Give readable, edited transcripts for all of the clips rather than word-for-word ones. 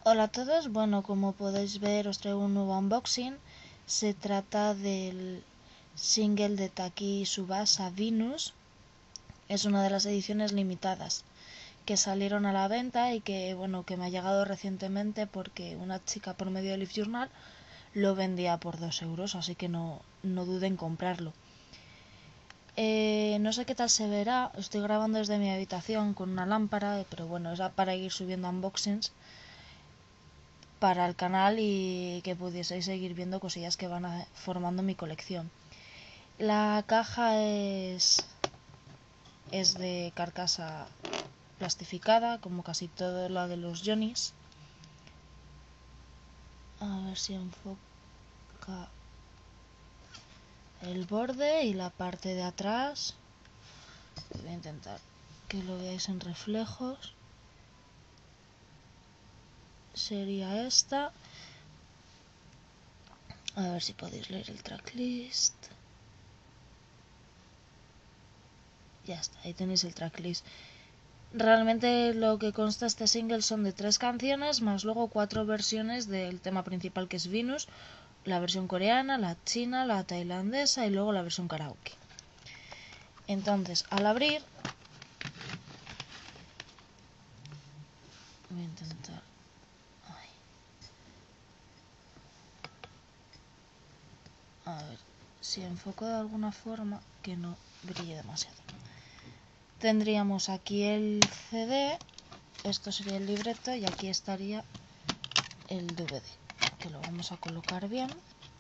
Hola a todos, bueno, como podéis ver os traigo un nuevo unboxing. Se trata del single de Taki Tsubasa Venus. Es una de las ediciones limitadas que salieron a la venta y que que me ha llegado recientemente porque una chica por medio de Live Journal lo vendía por 2 euros, así que no duden en comprarlo. No sé qué tal se verá, estoy grabando desde mi habitación con una lámpara, pero bueno, era para ir subiendo unboxings para el canal y que pudieseis seguir viendo cosillas que van formando mi colección. La caja es de carcasa plastificada, como casi todo la de los Johnny's. A ver si enfoca el borde y la parte de atrás. Voy a intentar que lo veáis en reflejos. Sería esta. A ver si podéis leer el tracklist. Ya está, ahí tenéis el tracklist. Realmente lo que consta este single son de 3 canciones, más luego 4 versiones del tema principal, que es Venus, la versión coreana, la china, la tailandesa y luego la versión karaoke. Entonces, al abrir, voy a intentar... A ver si enfoco de alguna forma que no brille demasiado. Tendríamos aquí el CD, esto sería el libreto y aquí estaría el DVD, que lo vamos a colocar bien.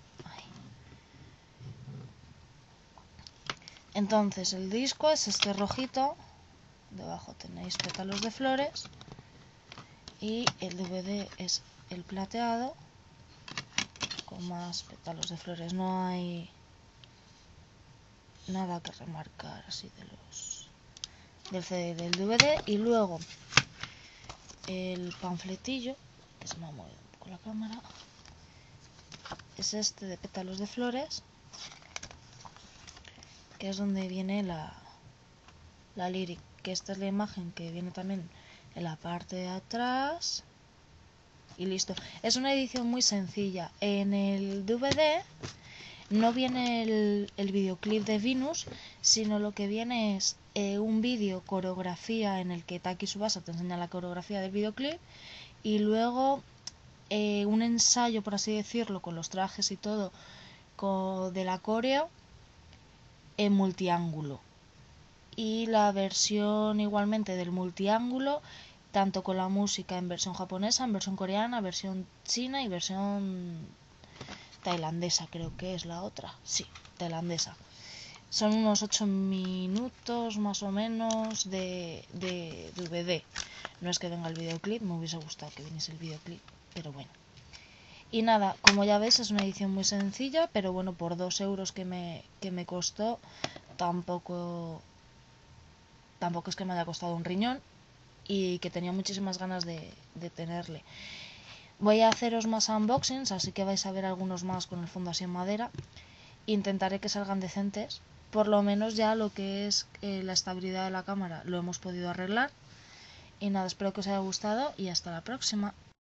Entonces el disco es este rojito, debajo tenéis pétalos de flores y el DVD es el plateado con más pétalos de flores. No hay nada que remarcar así del CD y del DVD. Y luego el panfletillo, que se me ha movido un poco la cámara, es este de pétalos de flores, que es donde viene la lyric, que esta es la imagen que viene también en la parte de atrás y listo. Es una edición muy sencilla. En el DVD no viene el videoclip de Venus, sino lo que viene es un vídeo coreografía en el que Taki Tsubasa te enseña la coreografía del videoclip y luego un ensayo, por así decirlo, con los trajes y todo de la coreo en multiángulo. Y la versión igualmente del multiángulo, tanto con la música en versión japonesa, en versión coreana, versión china y versión tailandesa, creo que es la otra. Sí, tailandesa. Son unos 8 minutos más o menos de DVD. No es que venga el videoclip, me hubiese gustado que viniese el videoclip, pero bueno. Y nada, como ya veis es una edición muy sencilla, pero bueno, por 2 euros que me costó, tampoco es que me haya costado un riñón y que tenía muchísimas ganas de tenerle. Voy a haceros más unboxings, así que vais a ver algunos más con el fondo así en madera. Intentaré que salgan decentes. Por lo menos ya lo que es la estabilidad de la cámara lo hemos podido arreglar. Y nada, espero que os haya gustado y hasta la próxima.